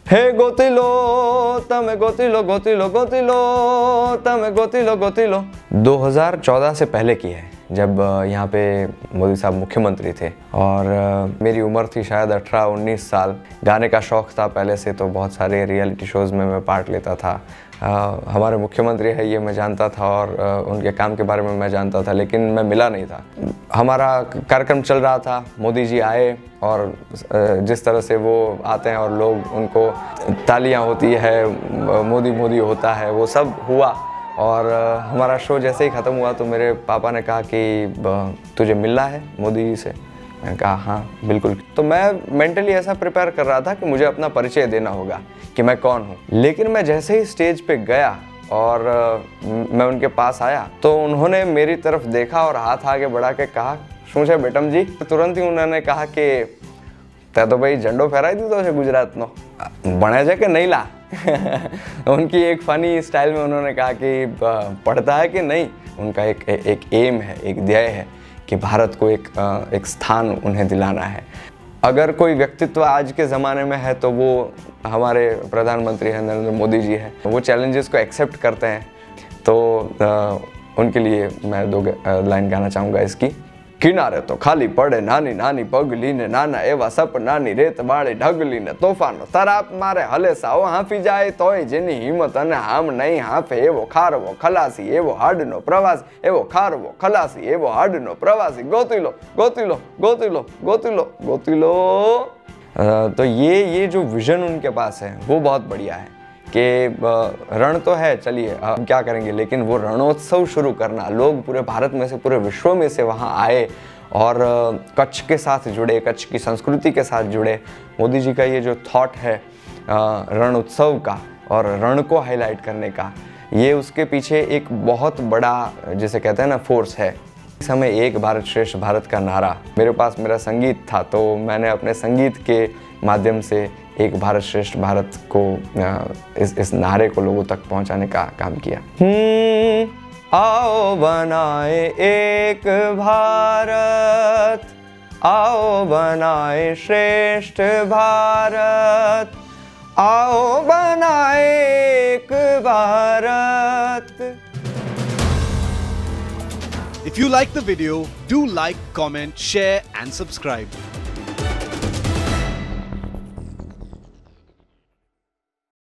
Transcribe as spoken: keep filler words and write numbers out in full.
हे गोती लो तमे गोती लो गोती लो गोती लो तमे गोती लो गोती लो दो हज़ार चौदह से पहले की है, जब यहाँ पे मोदी साहब मुख्यमंत्री थे और मेरी उम्र थी शायद अठारह उन्नीस साल। गाने का शौक़ था पहले से, तो बहुत सारे रियलिटी शोज़ में मैं पार्ट लेता था। आ, हमारे मुख्यमंत्री है ये मैं जानता था और आ, उनके काम के बारे में मैं जानता था, लेकिन मैं मिला नहीं था। हमारा कार्यक्रम चल रहा था, मोदी जी आए और जिस तरह से वो आते हैं और लोग उनको तालियां होती है, मोदी मोदी होता है, वो सब हुआ। और हमारा शो जैसे ही ख़त्म हुआ तो मेरे पापा ने कहा कि तुझे मिलना है मोदी जी से। मैंने कहा हाँ बिल्कुल। तो मैं मेंटली ऐसा प्रिपेयर कर रहा था कि मुझे अपना परिचय देना होगा कि मैं कौन हूँ। लेकिन मैं जैसे ही स्टेज पे गया और मैं उनके पास आया तो उन्होंने मेरी तरफ देखा और हाथ आगे बढ़ा के कहा, शू है बेटम जी। तुरंत ही उन्होंने कहा कि ते तो भाई झंडो फहराई दीधो छे गुजरात नो, बने छे कि नहीं ला। उनकी एक फ़नी स्टाइल में उन्होंने कहा कि पढ़ता है कि नहीं। उनका एक एक एम है, एक ध्येय है कि भारत को एक एक स्थान उन्हें दिलाना है। अगर कोई व्यक्तित्व आज के ज़माने में है तो वो हमारे प्रधानमंत्री हैं, नरेंद्र मोदी जी हैं। वो चैलेंजेस को एक्सेप्ट करते हैं, तो आ, उनके लिए मैं दो लाइन गाना चाहूँगा इसकी। किनारे तो खाली पड़े नानी नानी पगली ने नाना एवा सपनानी रेत बाळे ढगली ने तोफानो तराप मारे हले साओ हाफी जाए तोय जेनी हिम्मत अने हाम नहीं हाफे एवो खारवो खलासी एवो हाडनो प्रवासी एवो खारवो खलासी एवो हाडनो प्रवासी गोती लो गोती लो गोती लो गोती लो गोती लो। तो ये ये जो विजन उनके पास है वो बहुत बढ़िया है कि रण तो है, चलिए हम क्या करेंगे, लेकिन वो रणोत्सव शुरू करना, लोग पूरे भारत में से पूरे विश्व में से वहाँ आए और कच्छ के साथ जुड़े, कच्छ की संस्कृति के साथ जुड़े। मोदी जी का ये जो थॉट है रण उत्सव का और रण को हाईलाइट करने का, ये उसके पीछे एक बहुत बड़ा जिसे कहते हैं ना फोर्स है। इस समय एक भारत श्रेष्ठ भारत का नारा, मेरे पास मेरा संगीत था तो मैंने अपने संगीत के माध्यम से एक भारत श्रेष्ठ भारत को इस इस नारे को लोगों तक पहुंचाने का काम किया। आओ बनाए एक भारत, आओ बनाए श्रेष्ठ भारत, आओ बनाए एक Bharat. If you like the video, do like, comment, share and subscribe.